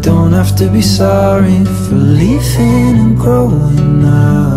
don't have to be sorry for leaving and growing up.